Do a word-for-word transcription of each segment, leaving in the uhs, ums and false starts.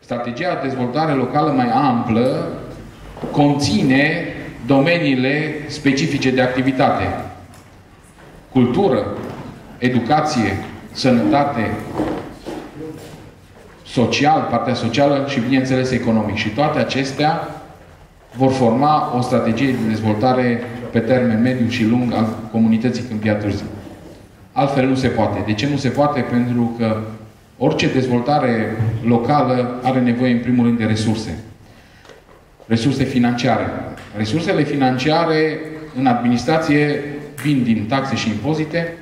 Strategia de dezvoltare locală mai amplă conține domeniile specifice de activitate. Cultură, educație, sănătate, social, partea socială și, bineînțeles, economic. Și toate acestea vor forma o strategie de dezvoltare pe termen mediu și lung al comunității Câmpia Târziu. Altfel nu se poate. De ce nu se poate? Pentru că orice dezvoltare locală are nevoie, în primul rând, de resurse. Resurse financiare. Resursele financiare în administrație vin din taxe și impozite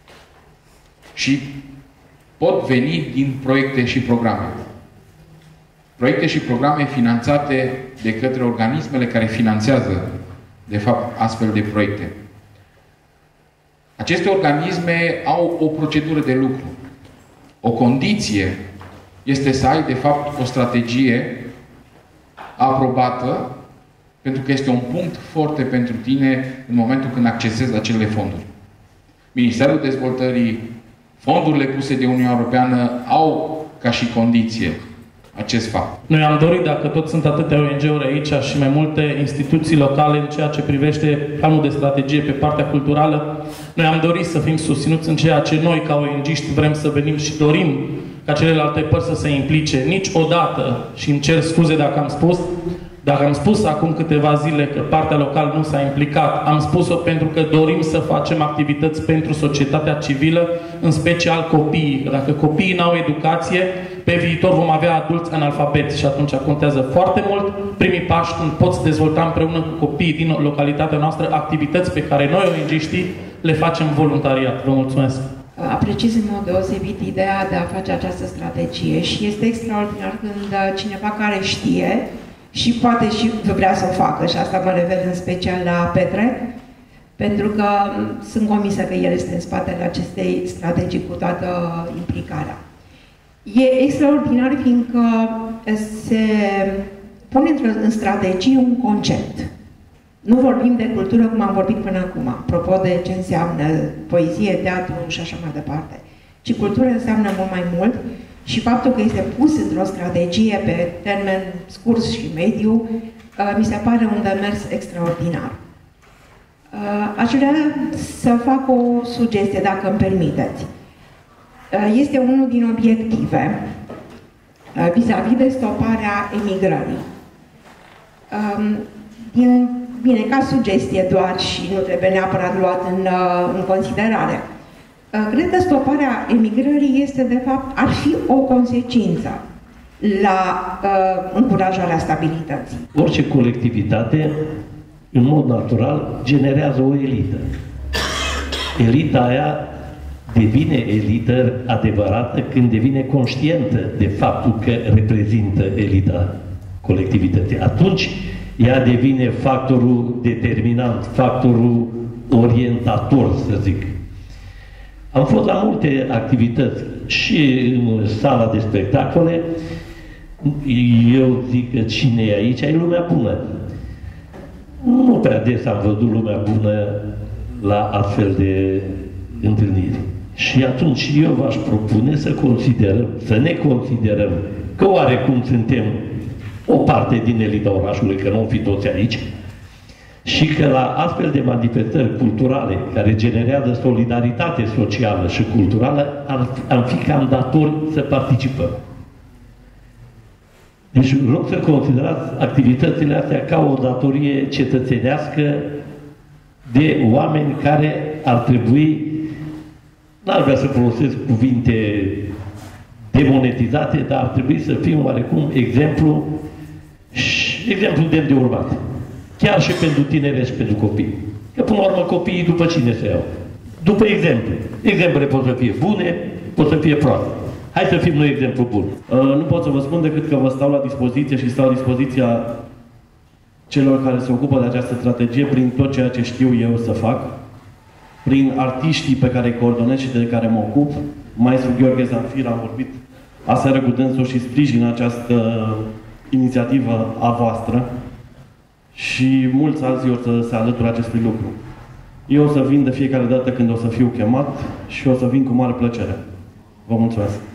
și pot veni din proiecte și programe. Proiecte și programe finanțate de către organismele care finanțează, de fapt, astfel de proiecte. Aceste organisme au o procedură de lucru. O condiție este să ai, de fapt, o strategie aprobată, pentru că este un punct foarte pentru tine în momentul când accesezi acele fonduri. Ministerul Dezvoltării, fondurile puse de Uniunea Europeană au ca și condiție acest fapt. Noi am dorit, dacă tot sunt atâtea O N G-uri aici și mai multe instituții locale în ceea ce privește planul de strategie pe partea culturală, noi am dorit să fim susținuți în ceea ce noi, ca O N G-ști, vrem să venim și dorim ca celelalte părți să se implice. Niciodată, și îmi cer scuze dacă am spus, dacă am spus acum câteva zile că partea locală nu s-a implicat, am spus-o pentru că dorim să facem activități pentru societatea civilă, în special copiii. Dacă copiii n-au educație, pe viitor vom avea adulți analfabeți și atunci contează foarte mult primii pași când poți dezvolta împreună cu copiii din localitatea noastră activități pe care noi, O N G-știi, le facem voluntariat. Vă mulțumesc! Apreciez în mod deosebit ideea de a face această strategie și este extraordinar când cineva care știe și poate și vrea să o facă, și asta mă refer în special la Petre, pentru că sunt convinsă că el este în spatele acestei strategii cu toată implicarea. E extraordinar fiindcă se pune în strategie un concept. Nu vorbim de cultură cum am vorbit până acum, apropo de ce înseamnă poezie, teatru și așa mai departe. Ci cultură înseamnă mult mai mult și faptul că este pus într-o strategie pe termen scurt și mediu, mi se pare un demers extraordinar. Aș vrea să fac o sugestie, dacă îmi permiteți. Este unul din obiective vis-a-vis de stoparea emigrării. Din, bine, ca sugestie doar și nu trebuie neapărat luat în, în considerare. Cred că stoparea emigrării este, de fapt, ar fi o consecință la uh, încurajarea stabilității. Orice colectivitate, în mod natural, generează o elită. Elita aia devine elită adevărată când devine conștientă de faptul că reprezintă elita colectivității. Atunci, ea devine factorul determinant, factorul orientator, să zic. Am fost la multe activități și în sala de spectacole. Eu zic că cine e aici, e lumea bună. Nu prea des am văzut lumea bună la astfel de întâlniri. Și atunci eu v-aș propune să considerăm, să ne considerăm că oarecum suntem o parte din elita orașului, că nu o fi toți aici, și că la astfel de manifestări culturale care generează solidaritate socială și culturală am fi cam datori să participăm. Deci rog să considerați activitățile astea ca o datorie cetățenească de oameni care ar trebui, n-ar vrea să folosesc cuvinte demonetizate, dar ar trebui să fim oarecum exemplu și exemplu demn de urmat. Chiar și pentru tineri și pentru copii. Că până la urmă copiii după cine se iau? După exemplu. Exemplele pot să fie bune, pot să fie proaste. Hai să fim noi exemplu bun. Uh, nu pot să vă spun decât că vă stau la dispoziție și stau la dispoziția celor care se ocupă de această strategie prin tot ceea ce știu eu să fac, prin artiștii pe care îi coordonez și de care mă ocup. Maestru Gheorghe Zanfir a vorbit aseară cu dânsul și sprijin această inițiativă a voastră și mulți alții o să se alăture acestui lucru. Eu o să vin de fiecare dată când o să fiu chemat și o să vin cu mare plăcere. Vă mulțumesc!